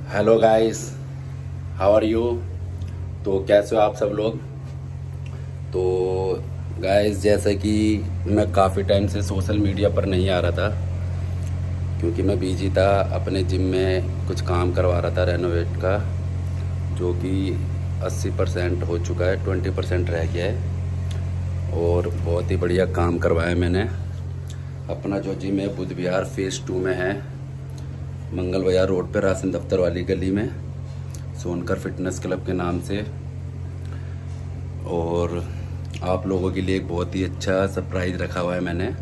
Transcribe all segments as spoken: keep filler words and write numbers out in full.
Hello guys, how are you. तो कैसे हो आप सब लोग। तो गाइस, जैसे कि मैं काफ़ी टाइम से सोशल मीडिया पर नहीं आ रहा था क्योंकि मैं बिजी था अपने जिम में, कुछ काम करवा रहा था रेनोवेट का, जो कि अस्सी परसेंट हो चुका है, ट्वेंटी परसेंट रह गया है और बहुत ही बढ़िया काम करवाया मैंने। अपना जो जिम है बुद्ध विहार फेज़ टू में है, मंगल बाजार रोड पे राशन दफ्तर वाली गली में, सोनकर फिटनेस क्लब के नाम से। और आप लोगों के लिए एक बहुत ही अच्छा सरप्राइज़ रखा हुआ है मैंने।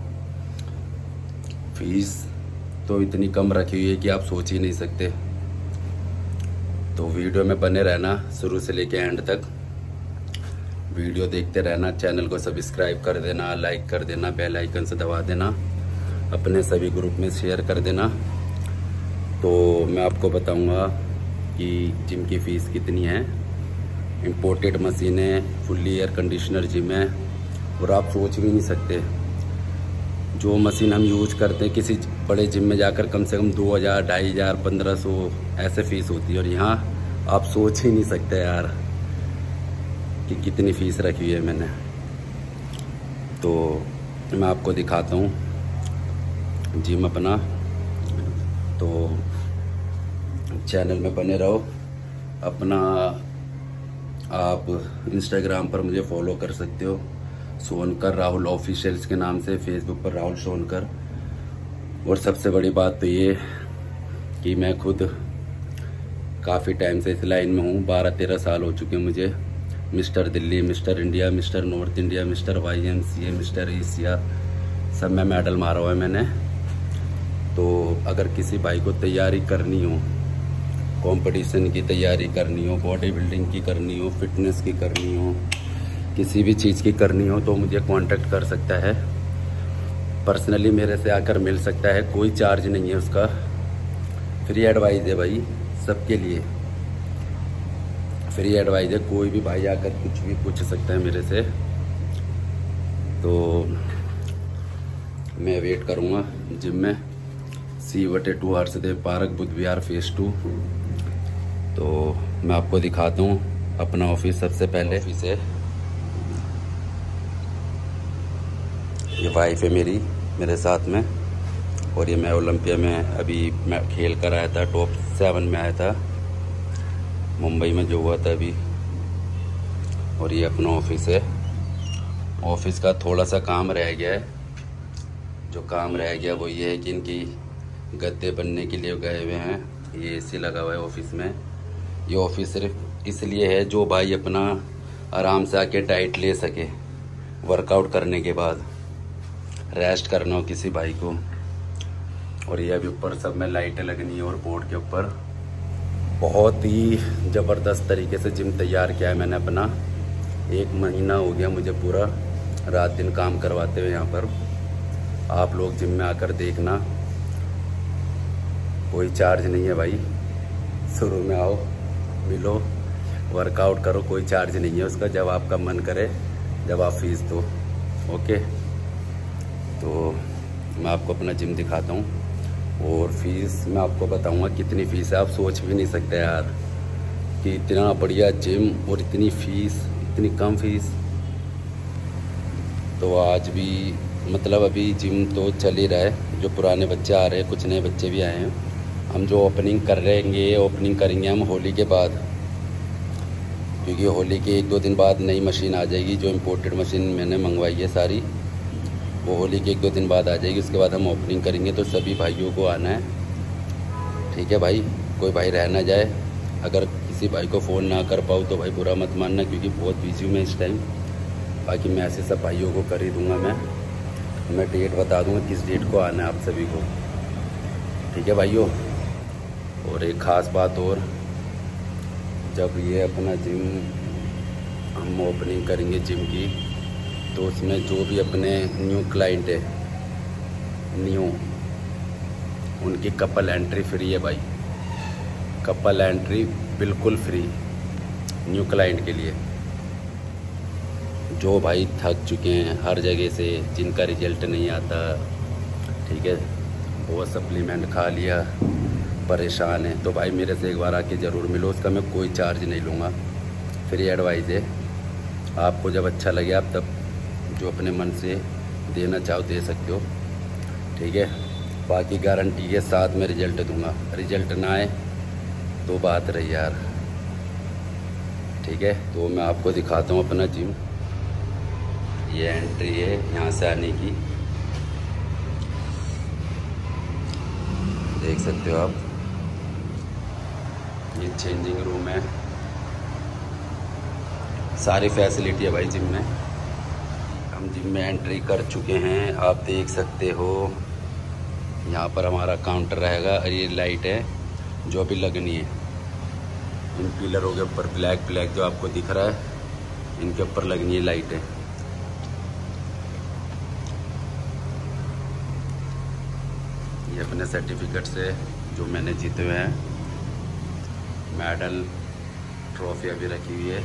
फीस तो इतनी कम रखी हुई है कि आप सोच ही नहीं सकते। तो वीडियो में बने रहना शुरू से लेके एंड तक, वीडियो देखते रहना। चैनल को सब्सक्राइब कर देना, लाइक कर देना, बेल आइकन से दबा देना, अपने सभी ग्रुप में शेयर कर देना। तो मैं आपको बताऊंगा कि जिम की फ़ीस कितनी है। इम्पोर्टेड मशीनें, फुल्ली एयर कंडीशनर जिम है और आप सोच भी नहीं सकते, जो मशीन हम यूज करते हैं किसी बड़े जिम में जाकर कम से कम दो हज़ार, ढाई हज़ार, पंद्रह सौ ऐसे फ़ीस होती है, और यहाँ आप सोच ही नहीं सकते यार कि कितनी फ़ीस रखी हुई है मैंने। तो मैं आपको दिखाता हूँ जिम अपना। तो चैनल में बने रहो। अपना आप इंस्टाग्राम पर मुझे फॉलो कर सकते हो, सोनकर राहुल ऑफिशियल्स के नाम से, फेसबुक पर राहुल सोनकर। और सबसे बड़ी बात तो ये कि मैं खुद काफ़ी टाइम से इस लाइन में हूँ, बारह तेरह साल हो चुके हैं मुझे। Mister Delhi, mister India, mister north India, mister Y M C A, mister Asia, सब में मेडल मारा हुआ है मैंने। तो अगर किसी भाई को तैयारी करनी हो, कंपटीशन की तैयारी करनी हो, बॉडी बिल्डिंग की करनी हो, फिटनेस की करनी हो, किसी भी चीज़ की करनी हो, तो मुझे कांटेक्ट कर सकता है। पर्सनली मेरे से आकर मिल सकता है, कोई चार्ज नहीं है उसका, फ्री एडवाइस है भाई, सबके लिए फ्री एडवाइस है। कोई भी भाई आकर कुछ भी पूछ सकता है मेरे से। तो मैं वेट करूँगा जिम में, सी वटे two Harshdev park, Buddh Vihar phase two. तो मैं आपको दिखाता हूँ अपना ऑफिस। सबसे पहले ऑफिस है, ये वाइफ है मेरी मेरे साथ में, और ये मैं ओलंपिया में अभी मैं खेल कर आया था, टॉप सेवन में आया था मुंबई में जो हुआ था अभी। और ये अपना ऑफिस है। ऑफिस का थोड़ा सा काम रह गया है, जो काम रह गया वो ये है कि इनकी गद्दे बनने के लिए गए हुए हैं। ये एसी लगा हुआ है ऑफिस में। ये ऑफिस सिर्फ इसलिए है जो भाई अपना आराम से आके डाइट ले सके, वर्कआउट करने के बाद रेस्ट करना हो किसी भाई को। और ये अभी ऊपर सब में लाइटें लगनी है, और बोर्ड के ऊपर बहुत ही ज़बरदस्त तरीके से जिम तैयार किया है मैंने अपना। एक महीना हो गया मुझे पूरा रात दिन काम करवाते हुए यहाँ पर। आप लोग जिम में आकर देखना, कोई चार्ज नहीं है भाई। शुरू में आओ, मिलो, वर्कआउट करो, कोई चार्ज नहीं है उसका, जब आपका मन करे, जब आप फीस दो। ओके, तो मैं आपको अपना जिम दिखाता हूँ और फीस मैं आपको बताऊँगा कितनी फ़ीस है। आप सोच भी नहीं सकते यार कि इतना बढ़िया जिम और इतनी फ़ीस, इतनी कम फीस। तो आज भी मतलब अभी जिम तो चल ही रहा है, जो पुराने बच्चे आ रहे हैं, कुछ नए बच्चे भी आए हैं। हम जो ओपनिंग कर रहेंगे ओपनिंग करेंगे हम होली के बाद, क्योंकि होली के एक दो दिन बाद नई मशीन आ जाएगी। जो इम्पोर्टेड मशीन मैंने मंगवाई है सारी, वो होली के एक दो दिन बाद आ जाएगी। उसके बाद हम ओपनिंग करेंगे, तो सभी भाइयों को आना है, ठीक है भाई। कोई भाई रह ना जाए। अगर किसी भाई को फ़ोन ना कर पाऊँ तो भाई बुरा मत मानना, क्योंकि बहुत बिजी हूँ मैं इस टाइम। बाकी मैं ऐसे सब भाइयों को कर ही दूँगा। मैं मैं डेट बता दूँगा किस डेट को आना है आप सभी को, ठीक है भाइयों। और एक ख़ास बात और, जब ये अपना जिम हम ओपनिंग करेंगे जिम की, तो उसमें जो भी अपने न्यू क्लाइंट है, न्यू, उनकी कपल एंट्री फ्री है भाई। कपल एंट्री बिल्कुल फ्री न्यू क्लाइंट के लिए। जो भाई थक चुके हैं हर जगह से, जिनका रिजल्ट नहीं आता, ठीक है, वो सप्लीमेंट खा लिया, परेशान हैं, तो भाई मेरे से एक बार आके ज़रूर मिलो। उसका मैं कोई चार्ज नहीं लूँगा, फ्री एडवाइस है। आपको जब अच्छा लगे आप तब जो अपने मन से देना चाहो दे सकते हो, ठीक है। बाकी गारंटी के साथ मैं रिज़ल्ट दूंगा, रिज़ल्ट ना आए तो बात रही यार, ठीक है। तो मैं आपको दिखाता हूँ अपना जिम। ये एंट्री है यहाँ से आने की, देख सकते हो आप। ये चेंजिंग रूम है, सारी फैसिलिटी है भाई जिम में। हम जिम में एंट्री कर चुके हैं, आप देख सकते हो। यहाँ पर हमारा काउंटर रहेगा और ये लाइट है जो अभी लगनी है। इन पिलरों के ऊपर ब्लैक ब्लैक जो आपको दिख रहा है, इनके ऊपर लगनी है लाइटें। ये अपने सर्टिफिकेट से जो मैंने जीते हुए हैं, मेडल ट्रॉफी अभी रखी हुई है।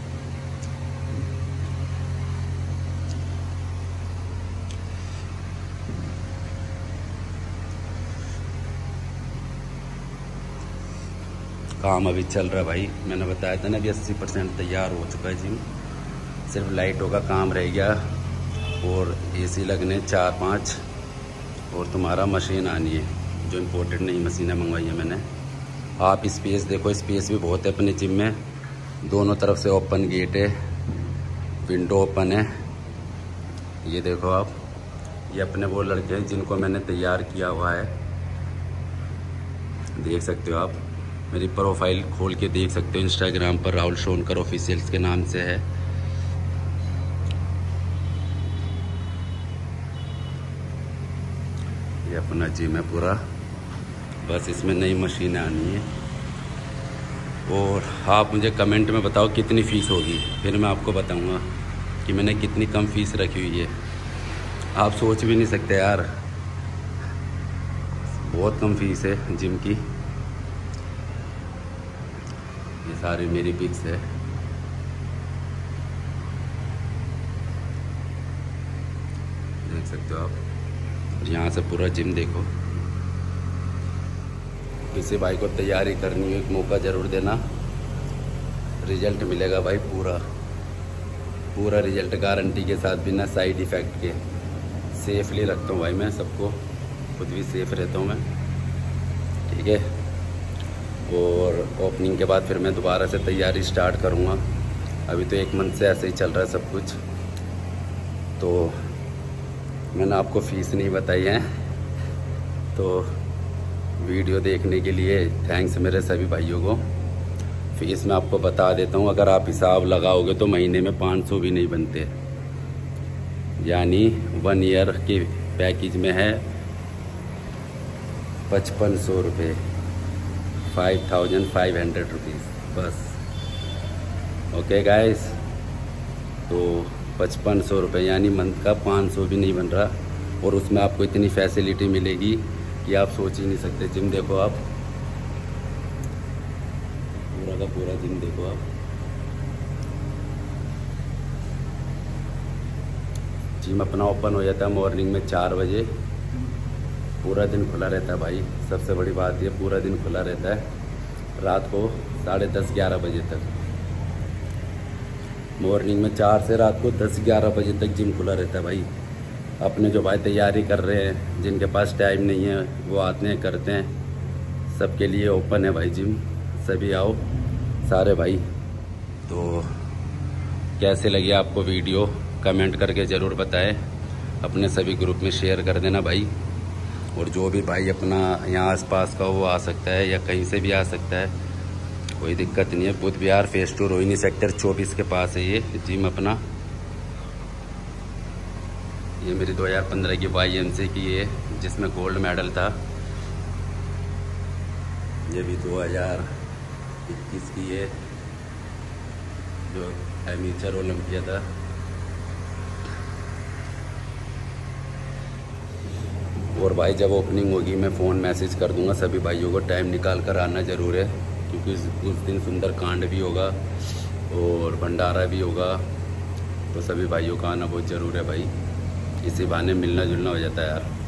काम अभी चल रहा है भाई, मैंने बताया था ना अभी अस्सी परसेंट तैयार हो चुका है जिम। सिर्फ लाइटों का काम रह गया और एसी लगने चार पाँच, और तुम्हारा मशीन आनी है जो इम्पोर्टेड नहीं मशीनें मंगवाई है मैंने। आप स्पेस देखो, स्पेस भी बहुत है अपने जिम में। दोनों तरफ से ओपन गेट है, विंडो ओपन है। ये देखो आप, ये अपने वो लड़के हैं जिनको मैंने तैयार किया हुआ है, देख सकते हो आप। मेरी प्रोफाइल खोल के देख सकते हो, इंस्टाग्राम पर राहुल सोनकर ऑफिशियल्स के नाम से है। ये अपना जिम है पूरा, बस इसमें नई मशीनें आनी है। और आप मुझे कमेंट में बताओ कितनी फ़ीस होगी, फिर मैं आपको बताऊंगा कि मैंने कितनी कम फीस रखी हुई है। आप सोच भी नहीं सकते यार, बहुत कम फीस है जिम की। ये सारी मेरी पिक्स है, देख सकते हो आप। यहाँ से पूरा जिम देखो। किसी भाई को तैयारी करनी हो एक मौका ज़रूर देना, रिजल्ट मिलेगा भाई पूरा पूरा रिजल्ट गारंटी के साथ, बिना साइड इफ़ेक्ट के। सेफली रखता हूँ भाई मैं सबको, खुद भी सेफ रहता हूँ मैं, ठीक है। और ओपनिंग के बाद फिर मैं दोबारा से तैयारी स्टार्ट करूँगा। अभी तो एक मंथ से ऐसे ही चल रहा है सब कुछ। तो मैंने आपको फ़ीस नहीं बताई है, तो वीडियो देखने के लिए थैंक्स मेरे सभी भाइयों को। फ़ीस मैं आपको बता देता हूँ, अगर आप हिसाब लगाओगे तो महीने में पाँच सौ भी नहीं बनते, यानी वन ईयर के पैकेज में है पचपन सौ रुपये, five thousand five hundred rupees बस। ओके गाइस, तो पचपन सौ रुपये यानी मंथ का पाँच सौ भी नहीं बन रहा, और उसमें आपको इतनी फैसिलिटी मिलेगी कि आप सोच ही नहीं सकते। जिम देखो आप, पूरा का पूरा जिम देखो आप। जिम अपना ओपन हो जाता है मॉर्निंग में चार बजे, पूरा दिन खुला रहता है भाई। सबसे बड़ी बात ये, पूरा दिन खुला रहता है, रात को साढ़े दस ग्यारह बजे तक। मॉर्निंग में चार से रात को दस ग्यारह बजे तक जिम खुला रहता है भाई। अपने जो भाई तैयारी कर रहे हैं, जिनके पास टाइम नहीं है, वो आते हैं करते हैं, सबके लिए ओपन है भाई जिम। सभी आओ सारे भाई। तो कैसे लगी आपको वीडियो कमेंट करके ज़रूर बताएं, अपने सभी ग्रुप में शेयर कर देना भाई। और जो भी भाई अपना यहाँ आसपास का वो आ सकता है या कहीं से भी आ सकता है, कोई दिक्कत नहीं है। Buddh Vihar phase two Rohini sector चौबीस के पास है ये जिम अपना। ये मेरी दो हज़ार पंद्रह की वाई एम सी की है जिसमें गोल्ड मेडल था। ये भी दो हज़ार इक्कीस की है जो एमेचर ओलंपिया था। और भाई जब ओपनिंग होगी मैं फ़ोन मैसेज कर दूंगा सभी भाइयों को, टाइम निकाल कर आना ज़रूर है, क्योंकि उस दिन सुंदरकांड भी होगा और भंडारा भी होगा। तो सभी भाइयों का आना बहुत ज़रूर है भाई, इसी बहाने मिलना जुलना हो जाता है यार।